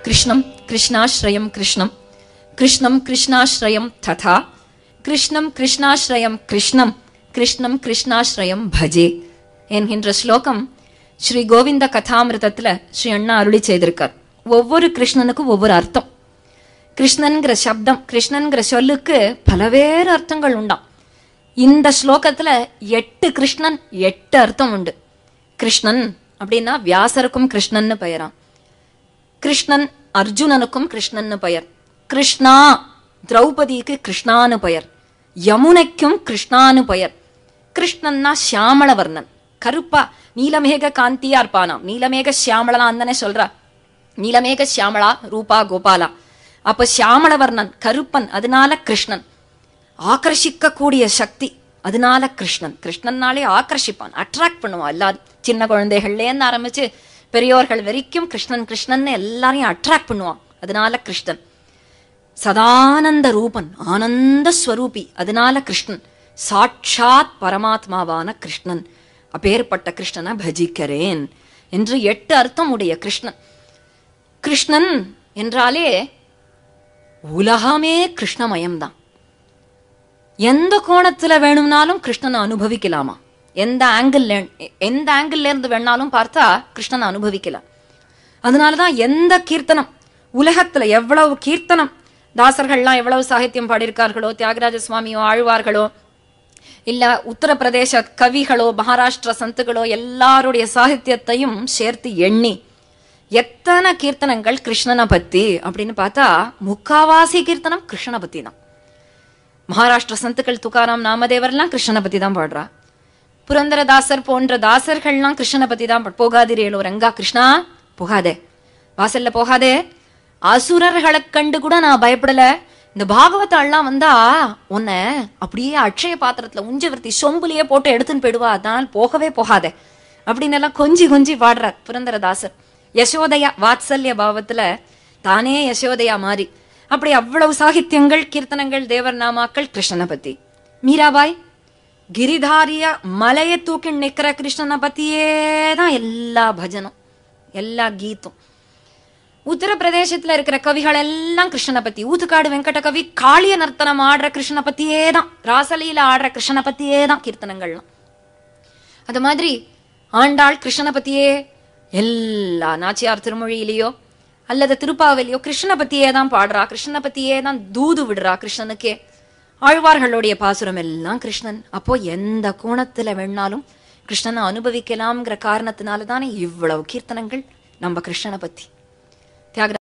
கிருஷ்ணம் கிருஷ்ணாஸ்ரயம் கிருஷ்ணம் கிருஷ்ணம் கிருஷ்ணாஸ்ரயம் ததா கிருஷ்ணம் கிருஷ்ணாஸ்ரயம் கிருஷ்ணம் கிருஷ்ணம் கிருஷ்ணாஸ்ரயம் பஜே என்கின்ற ஸ்லோகம் ஸ்ரீ கோவிந்த கதாமிருதத்துல ஸ்ரீ அண்ணா அருளி செய்திருக்கார். ஒவ்வொரு கிருஷ்ணனுக்கும் ஒவ்வொரு அர்த்தம். கிருஷ்ணன்கிற சப்தம், கிருஷ்ணன்கிற சொல்லுக்கு பலவேறு அர்த்தங்கள் உண்டாம். இந்த ஸ்லோகத்துல 8 கிருஷ்ணன் 8 அர்த்தம் உண்டு. கிருஷ்ணன் அப்படின்னா வியாசருக்கும் கிருஷ்ணன்னு பெயராம். கிருஷ்ணன் அர்ஜுனனுக்கும் கிருஷ்ணன்னு பெயர். கிருஷ்ணா திரௌபதிக்கு கிருஷ்ணான்னு பெயர். யமுனைக்கும் கிருஷ்ணான்னு பெயர். கிருஷ்ணன்னா சியாமளவர்ணன், கருப்பா நீலமேக காந்தியா இருப்பானாம். நீலமேக சியாமளா அந்தனே சொல்றா. நீலமேக சியாமளா ரூபா கோபாலா. அப்ப சியாமளவர்ணன் கருப்பன், அதனால கிருஷ்ணன். ஆகர்ஷிக்க கூடிய சக்தி, அதனால கிருஷ்ணன். கிருஷ்ணன்னாலே ஆகர்ஷிப்பான், அட்ராக்ட் பண்ணுவான். எல்லாரும் சின்ன குழந்தைகள்லேருந்து ஆரம்பிச்சு பெரியோர்கள் வரைக்கும் கிருஷ்ணன் கிருஷ்ணன் எல்லாரையும் அட்ராக்ட் பண்ணுவான். அதனால கிருஷ்ணன். சதானந்த ரூபன், ஆனந்த ஸ்வரூபி, அதனால கிருஷ்ணன். சாட்சாத் பரமாத்மாவான கிருஷ்ணன். அப்பேற்பட்ட கிருஷ்ணனை பஜிக்கிறேன் என்று 8 அர்த்தம் உடைய கிருஷ்ணன். கிருஷ்ணன் என்றாலே உலகமே கிருஷ்ணமயம்தான். எந்த கோணத்துல வேணும்னாலும் கிருஷ்ணனை அனுபவிக்கலாமா? எந்த ஆங்கிள் இருந்து வேணாலும் பார்த்தா கிருஷ்ணனை அனுபவிக்கலாம். அதனாலதான் எந்த கீர்த்தனம் உலகத்துல எவ்வளவு கீர்த்தனம் தாசர்கள்லாம் எவ்வளவு சாகித்யம் பாடியிருக்கார்களோ, தியாகராஜ சுவாமியோ ஆழ்வார்களோ இல்ல உத்தரப்பிரதேச கவிகளோ மகாராஷ்டிர சந்துகளோ எல்லாருடைய சாகித்யத்தையும் சேர்த்து எண்ணி எத்தனை கீர்த்தனங்கள் கிருஷ்ணனை பத்தி அப்படின்னு பார்த்தா முக்காவாசி கீர்த்தனம் கிருஷ்ணனை பத்தி தான். மகாராஷ்டிர சந்துக்கள் துக்காராம் நாமதேவர்லாம் கிருஷ்ணனை பத்தி தான் பாடுறா. புரந்தரதாசர் போன்ற தாசர்கள்லாம் கிருஷ்ணனை பத்தி தான் போகாதிரேலோ ரங்கா கிருஷ்ணா போகாதே, வாசல்ல போகாதே, அசுரர்களை கண்டு கூட நான் பயப்படல, இந்த பாகவதாள்லாம் வந்தா உன்னை அப்படியே அட்சய பாத்திரத்துல உஞ்சவர்த்தி சொம்புலயே போட்டு எடுத்துன்னு போயிடுவா, அதனால் போகவே போகாதே அப்படின்னு எல்லாம் கொஞ்சி கொஞ்சி பாடுறார் புரந்தரதாசர். யசோதையா வாத்சல்ய பாவத்துல தானே யசோதையா மாறி அப்படி அவ்வளவு சாகித்யங்கள் கீர்த்தனங்கள் தேவர் நாமாக்கள் கிருஷ்ணனை பத்தி. மீராபாய் கிரிதாரிய மலையை தூக்கி நிக்கிற கிருஷ்ணனை பத்தியே தான் எல்லா பஜனும் எல்லா கீத்தும். உத்தரப்பிரதேசத்துல இருக்கிற கவிகள் எல்லாம் கிருஷ்ணனை பத்தி. ஊத்துக்காடு வெங்கட கவி காளிய நர்த்தனம் ஆடுற கிருஷ்ணனை பத்தியே தான், ராசலியில ஆடுற கிருஷ்ணனை பத்தியே தான் கீர்த்தனங்கள்லாம். அது மாதிரி ஆண்டாள் கிருஷ்ணனை பத்தியே எல்லா நாச்சியார் திருமொழியிலேயோ அல்லது திருப்பாவிலையோ கிருஷ்ணனை பத்தியே தான் பாடுறா, கிருஷ்ணனை பத்தியே தான் தூது விடுறா கிருஷ்ணனுக்கே. ஆழ்வார்களுடைய பாசுரம் எல்லாம் கிருஷ்ணன். அப்போ எந்த கோணத்துல வேணாலும் கிருஷ்ணனை அனுபவிக்கலாம்ங்கிற காரணத்தினால தானே இவ்வளவு கீர்த்தனங்கள் நம்ம கிருஷ்ணனை பத்தி. தியாக